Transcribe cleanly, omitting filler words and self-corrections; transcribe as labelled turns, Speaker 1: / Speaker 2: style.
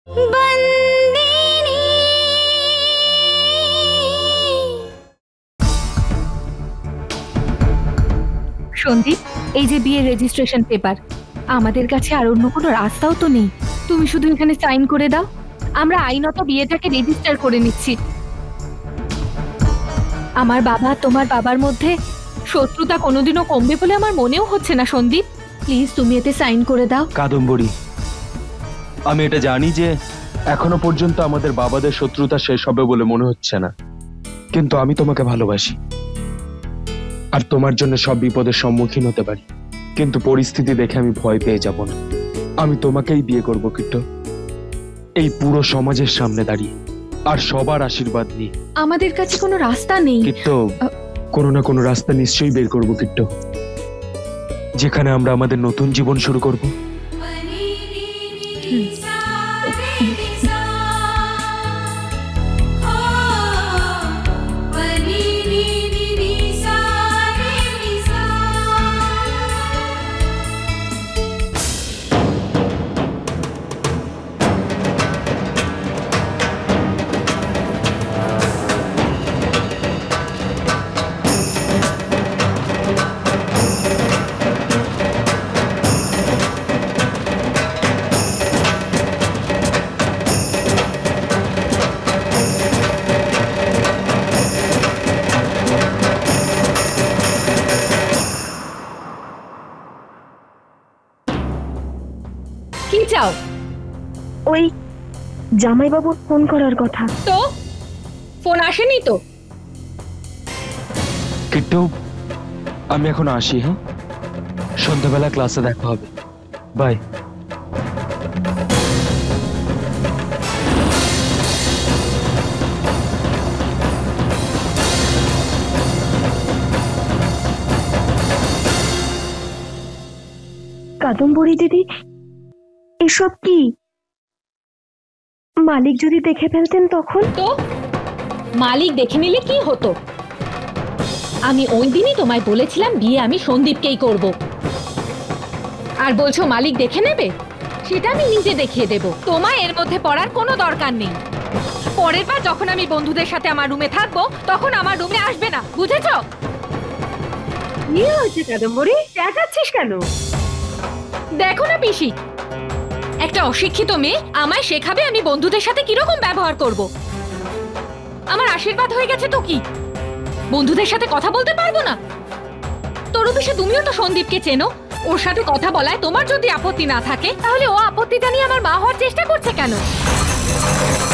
Speaker 1: সন্দীপ, এই যে বিয়ের রেজিস্ট্রেশন পেপার, আমাদের কাছে আর অন্য কোনো রাস্তাও তো নেই। তুমি শুধু এখানে সাইন করে দাও, আমরা আইনত বিয়েটাকে রেজিস্টার করে নিচ্ছি। আমার বাবা তোমার বাবার মধ্যে শত্রুতা কোনোদিনও কমবে বলে আমার মনেও হচ্ছে না। সন্দীপ, প্লিজ তুমি এতে সাইন করে দাও।
Speaker 2: কাদম্বরী, আমি এটা জানি যে এখনো পর্যন্ত আমাদের বাবাদের শত্রুতা শেষ হবে বলে মনে হচ্ছে না, কিন্তু আমি তোমাকে ভালোবাসি আর তোমার জন্য সব বিপদের সম্মুখীন হতে পারি, কিন্তু পরিস্থিতি দেখে আমি ভয় পেয়ে যাব না। আমি তোমাকেই বিয়ে করব কিট্টু, এই পুরো সমাজের সামনে দাঁড়িয়ে আর সবার আশীর্বাদ নিয়ে।
Speaker 1: আমাদের কাছে কোনো রাস্তা নেই
Speaker 2: কিট্টু, কোনো না কোনো রাস্তা নিশ্চয়ই বের করব কিট্টু, যেখানে আমরা আমাদের নতুন জীবন শুরু করব।
Speaker 1: কি চাও?
Speaker 3: ওই জামাইবাবুর ফোন করার কথা।
Speaker 1: তো ফোন আসেনি তো?
Speaker 2: কিট্টু, আমি এখন আসি। হ্যাঁ, সন্ধ্যাবেলা ক্লাসে দেখা হবে। বাই।
Speaker 3: কাদম্বরী দিদি, এসব কি? মালিক যদি দেখে ফেলতেন তখন?
Speaker 1: তো মালিক দেখে নিলে কি হতো? আমি ওই দিনই তোমায় বলেছিলাম বিয়ে আমি সন্দীপকেই করব, আর বলছো মালিক দেখে নেবে? সেটা আমি নিজে দেখিয়ে দেব। তোমায় এর মধ্যে পড়ার কোনো দরকার নেই। পরের বার যখন আমি বন্ধুদের সাথে আমার রুমে থাকবো তখন আমার রুমে আসবে না, বুঝেছো?
Speaker 3: কি হয়েছে কাদম্বরী, চেঁচাচ্ছিস কেন?
Speaker 1: দেখো না পিসি, একটা অশিক্ষিত মেয়ে আমায় শেখাবে আমি বন্ধুদের সাথে কিরকম ব্যবহার করব। আমার আশীর্বাদ হয়ে গেছে তো কি, বন্ধুদের সাথে কথা বলতে পারবো না? তরু পিসি, তুমিও তো সন্দীপকে চেনো, ওর সাথে কথা বলায় তোমার যদি আপত্তি না থাকে তাহলে ও আপত্তিটা নিয়ে আমার মা হওয়ার চেষ্টা করছে কেন?